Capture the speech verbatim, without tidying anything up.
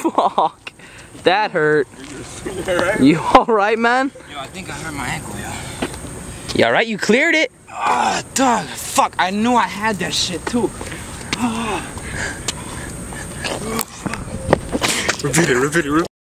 Fuck. That hurt. Right? You alright, man? Yo, I think I hurt my ankle, yo. You alright? You cleared it? Ah, oh, dog. Fuck, I knew I had that shit too. Oh. Repeat it, repeat it, repeat it.